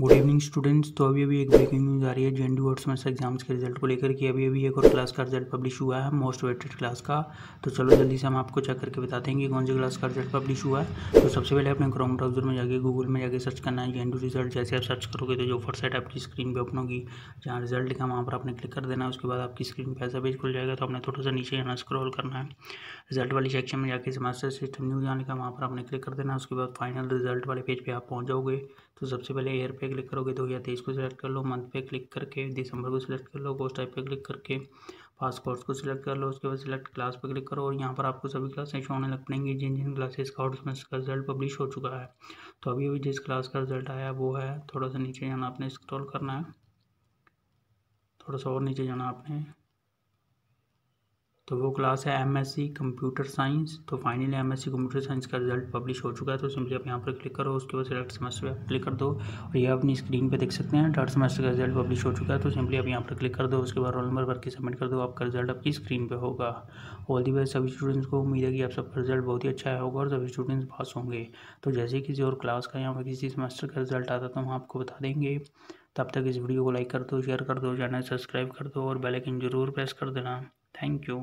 Good evening students. तो अभी एक ब्रेकिंग न्यूज़ आ रही है जेएनयू वर्ड सेमेस्टर एग्जाम्स के रिजल्ट को लेकर कि अभी एक और क्लास का रिजल्ट पब्लिश हुआ है, मोस्ट वेटेड क्लास का। तो चलो जल्दी से हम आपको चेक करके बताते हैं कि कौन सी क्लास का रिजल्ट पब्लिश हुआ है। तो सबसे पहले अपने क्रोम ब्राउजर में जाके गूगल में जाके सर्च करना है जेएनयू रिजल्ट। जैसे आप सर्च करोगे तो जो फर्स्ट साइट आपकी स्क्रीन पर ओपन होगी, जहाँ रिजल्ट लिखा वहाँ पर आपने क्लिक कर देना है। उसके बाद आपकी स्क्रीन पर ऐसा पेज खुल जाएगा। तो आपने थोड़ा सा नीचे जाना, स्क्रॉल करना है, रिजल्ट वाली सेक्शन में जाके सेमेस्टर सिस्टम न्यूज़ आने का वहाँ पर आपने क्लिक कर देना है। उसके बाद फाइनल रिजल्ट वाले पेज पे आप पहुँच जाओगे। तो सबसे पहले ईयर पे क्लिक करोगे तो 2023 को सिलेक्ट कर लो, मंथ पे क्लिक करके दिसंबर को सिलेक्ट कर लो, कोर्स टाइप पे क्लिक करके पास कोर्स को सिलेक्ट कर लो। उसके बाद सिलेक्ट क्लास पे क्लिक करो और यहाँ पर आपको सभी क्लासें शो होने लग पड़ेंगी जिन जिन क्लासेस का आउट सेमेस्टर का रिजल्ट पब्लिश हो चुका है। तो अभी जिस क्लास का रिजल्ट आया वो है, थोड़ा सा नीचे जाना, आपने स्क्रॉल करना है, थोड़ा सा और नीचे जाना आपने, तो वो क्लास है एमएससी कंप्यूटर साइंस। तो फाइनली एमएससी कंप्यूटर साइंस का रिजल्ट पब्लिश हो चुका है। तो सिंपली आप यहाँ पर क्लिक करो, उसके बाद सिलेक्ट सेमेस्टर पे क्लिक कर दो और ये अपनी स्क्रीन पे देख सकते हैं थर्ड सेमेस्टर का रिजल्ट पब्लिश हो चुका है। तो सिंपली आप यहाँ पर क्लिक कर दो, उसके बाद रोल नंबर भर के सबमिट कर दो, आपका रिजल्ट आपकी स्क्रीन पर होगा। ऑल दी बेस्ट सभी स्टूडेंट्स को। उम्मीद है कि आप सबका रिजल्ट बहुत ही अच्छा आया होगा और सभी स्टूडेंट्स पास होंगे। तो जैसे ही किसी और क्लास का या किसी सेमेस्टर का रिजल्ट आता तो हम आपको बता देंगे। तब तक इस वीडियो को लाइक कर दो, शेयर कर दो, चैनल सब्सक्राइब कर दो और बेल आइकन जरूर प्रेस कर देना। Thank you.